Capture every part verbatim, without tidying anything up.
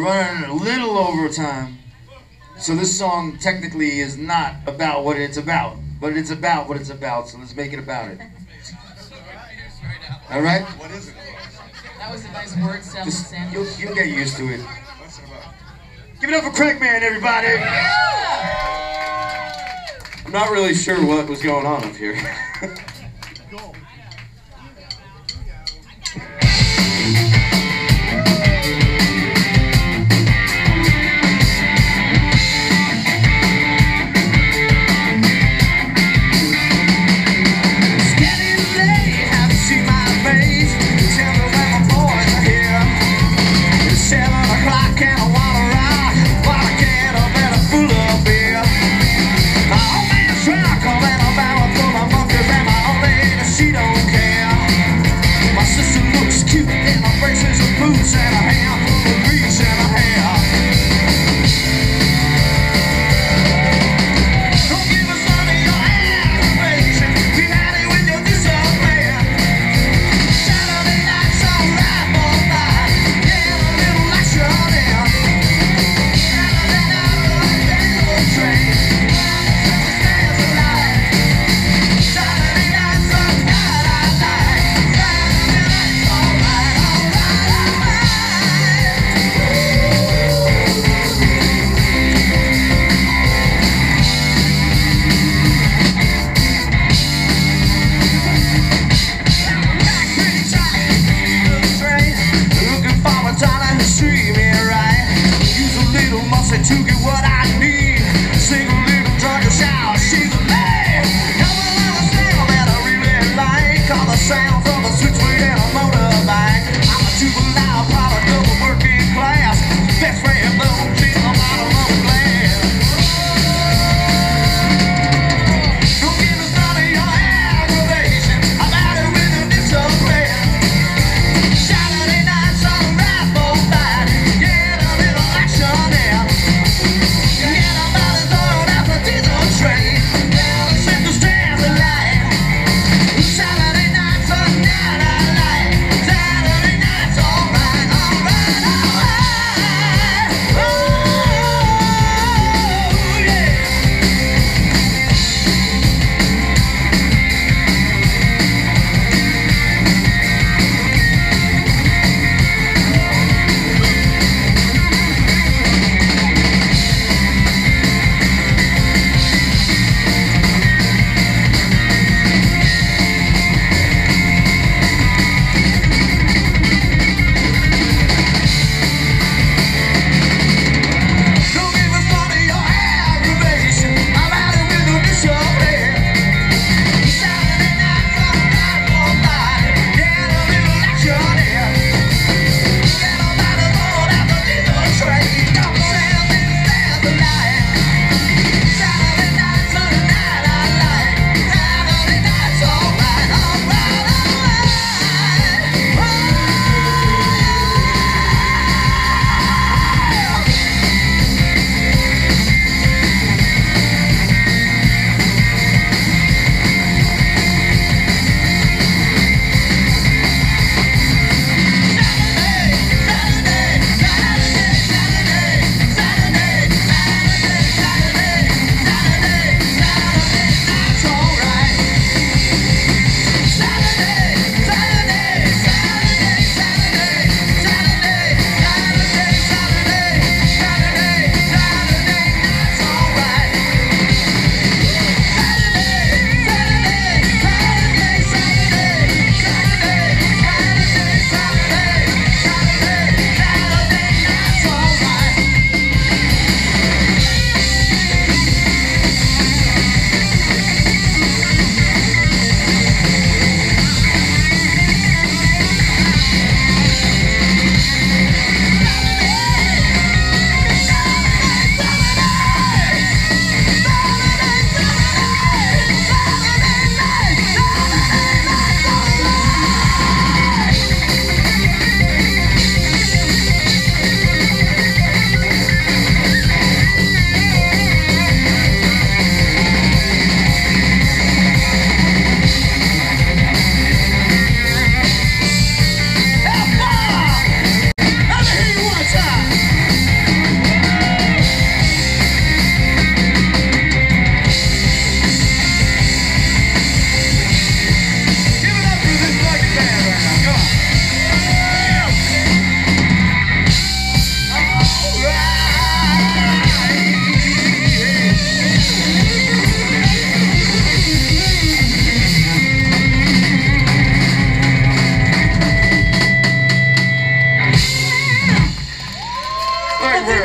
running a little over time. So this song technically is not about what it's about, but it's about what it's about, so let's make it about it. All right? What is it? That was a nice word salad Just, sandwich. you'll, you'll get used to it. What's it about? Give it up for Craigman, everybody! I'm not really sure what was going on up here. To get what I need, sing a little drunk and shout, she's a man. Have a little sound that I really like, all the sound from a switchblade and a motorbike. I'm a juvenile product of a working class, best friend though, she's a bottom of a glass. Don't give us none of your aggravation, I'm out of with a disobey. Saturday nights on the rifle fight, get a little action in. Yeah.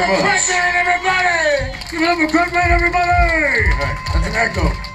up very for much. Craig Man, everybody! Give it up for Craig Man, everybody! All right, that's an echo.